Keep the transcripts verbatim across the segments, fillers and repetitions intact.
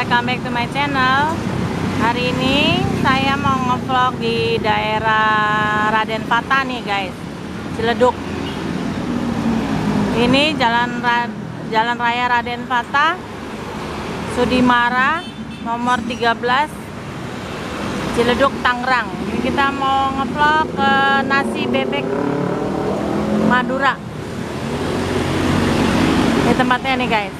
welcome back to my channel. Hari ini saya mau ngevlog di daerah Raden Fata nih guys, Ciledug. Ini jalan Ra Jalan Raya Raden Fata, Sudimara, nomor tiga belas, Ciledug, Tangerang. Ini kita mau ngevlog ke nasi bebek Madura. Ini tempatnya nih guys.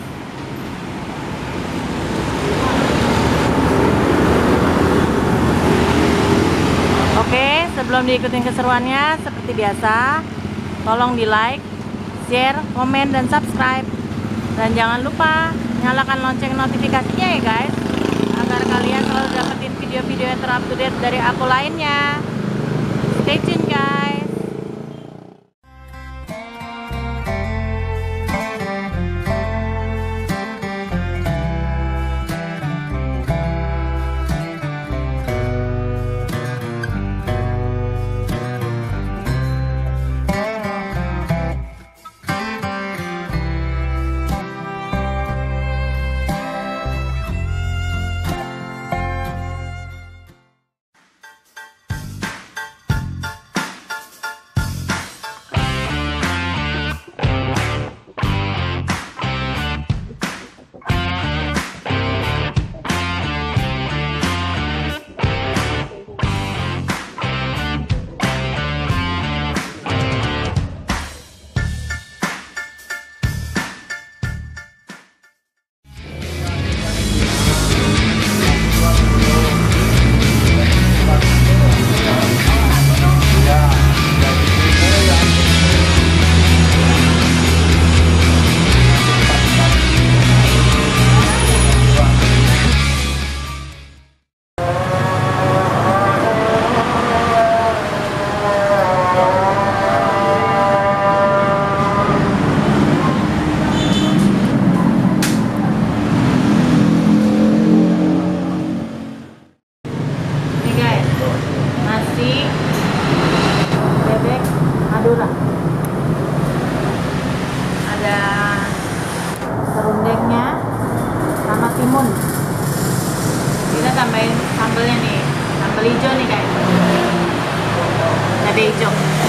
Oke, sebelum diikutin keseruannya, seperti biasa, tolong di like, share, komen, dan subscribe. Dan jangan lupa nyalakan lonceng notifikasinya ya guys, agar kalian selalu dapetin video-video yang terupdate dari aku lainnya. Stay tune guys. Madura. Ada serundengnya sama timun. Kita tambahin sambelnya nih, sambal hijau nih guys, cabai hijau.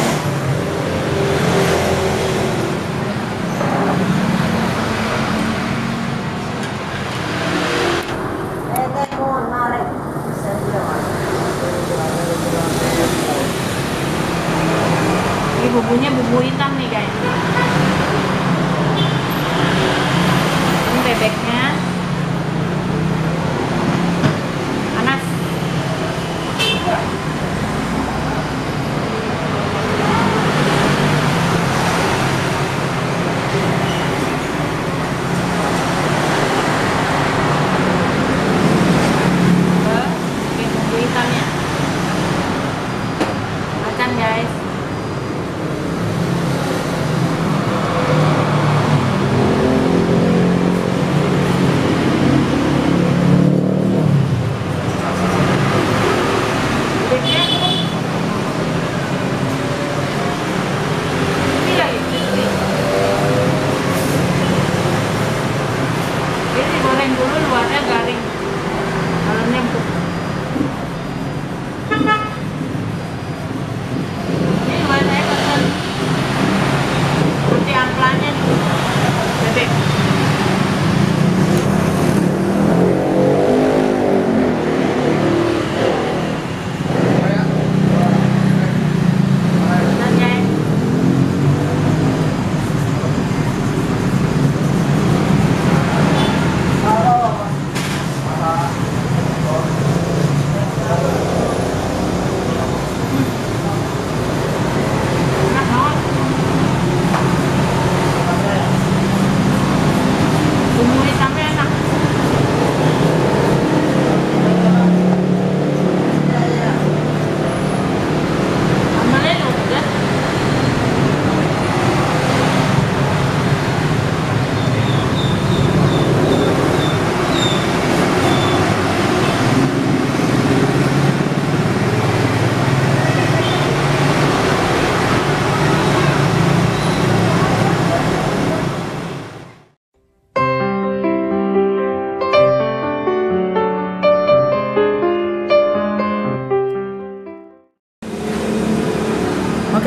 Ini bumbunya bumbu hitam nih guys. Ini bebeknya panas. Oke, bumbu hitamnya. Makan guys.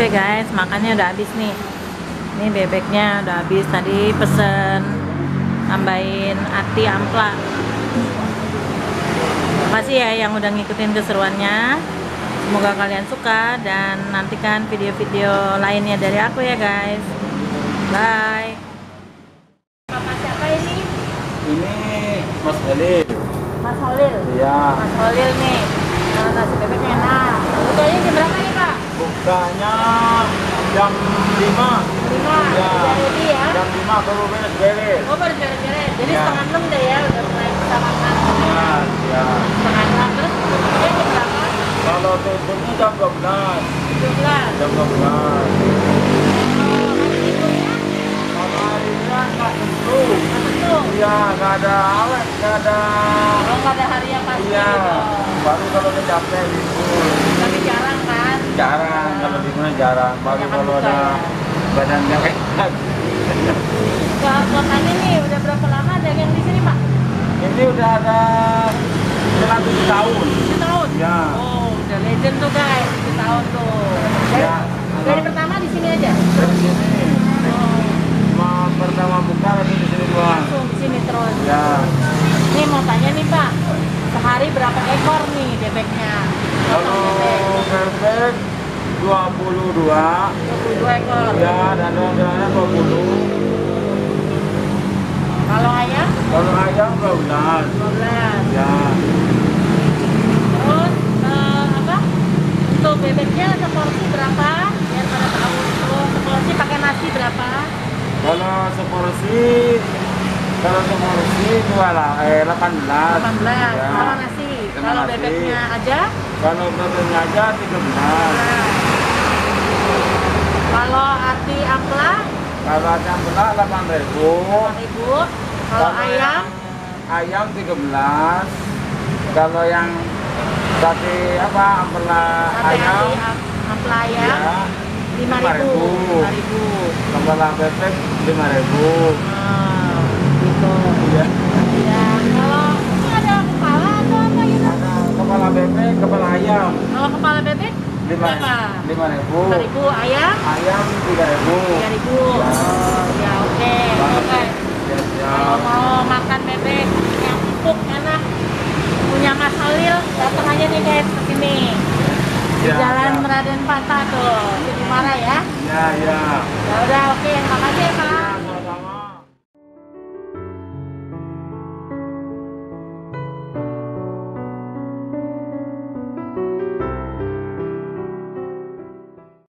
Oke guys, makannya udah habis nih. Ini bebeknya udah habis. Tadi pesen tambahin ati ampla. Makasih ya yang udah ngikutin keseruannya. Semoga kalian suka dan nantikan video-video lainnya dari aku ya guys. Bye. Bapak siapa ini? Ini Mas Halil. Mas Holil. Iya. Mas Holil nih. Nah, nasi bebeknya enak. Bukanya jam berapa nih Pak? Bukanya jam lima. lima. Ya. Udah ready ya? Jam lima baru beres-beres. Oh baru beres-beres. Jadi Ya. setengah enam deh ya udah mulai bisa makan. Ya, ya. Setengah enam terus bukanya jam berapa? Kalau tutupnya jam dua belas. dua belas. Jam dua belas. Oh, hari liburnya? Kalau hari ini nggak tentu. Nggak tentu. Iya, nggak ada awet, nggak ada. Oh nggak ada hari yang pasti. Iya. gitu. Baru kalau udah capek libur. Tapi jarang kan? Jarang, kalau liburnya jarang. Baru Banyakan kalau buka, udah ya. badannya enak. Kalau kotanya nih udah berapa lama dagang di sini Pak? Ini udah ada jalan tujuh tahun. tujuh tahun? Ya. Oh, udah legend tuh guys, tujuh tahun tuh. Dari, Ya. dari pertama di sini aja? Dari sini. Oh, Cuma pertama buka lagi di sini doang. langsung di sini terus. Ya. Ini mau tanya nih Pak, sehari berapa ekor nih bebeknya? Potong bebek. Kalau bebek dua puluh dua. dua puluh dua ekor. Ya, dan orderannya dua puluh. Kalau ayam? Kalau ayam dua belas. dua belas. Ya. Terus eh, apa? Untuk bebeknya seporsi berapa? Biar pada tahu. Terus seporsi pakai nasi berapa? Kalau seporsi kalau seporsi dua lah, eh delapan belas. delapan belas. Ya. Sama nasi. Sama Kalau nasi. bebeknya aja? Kalau bebeknya aja tiga belas. Kalau arti ampla Kalau ayam belah delapan ribu. delapan ribu. Kalau ayam ayam tiga belas. Kalau yang sate apa ampela sate ayam hati am- ampla ayam ya lima ribu. lima ribu. kepala bebek lima ribu. Nah, gitu. Ya. Ya, kalau ini ada kepala atau apa gitu? Ada kepala bebek, kepala ayam Kalau kepala bebek lima berapa? lima ribu. lima ribu. Ayam Ayam tiga ribu. tiga ribu. Ya. Oh, ya oke. Oke. Ya, Kalau siap. mau makan bebek yang empuk enak punya Mas Holil, datang aja nih guys ke sini. Di Ya, Jalan ya. Raden Patah tuh, Siti Mara ya. Ya, ya. Ya udah oke, makasih ya Pak.